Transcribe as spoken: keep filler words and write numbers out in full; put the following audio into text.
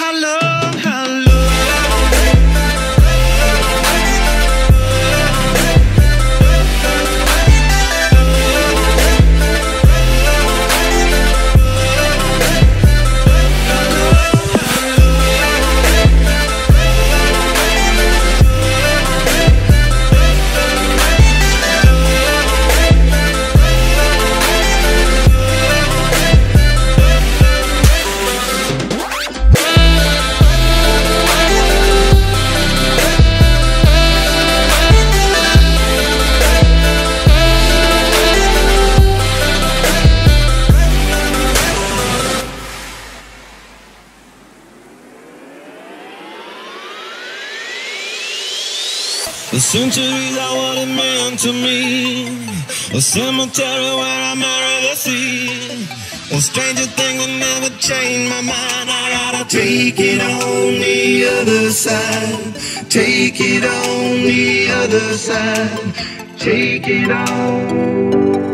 How long, how long? The centuries are what it meant to me. A cemetery where I marry the sea. A stranger thing that never changed my mind. I gotta take it on the other side. Take it on the other side. Take it on.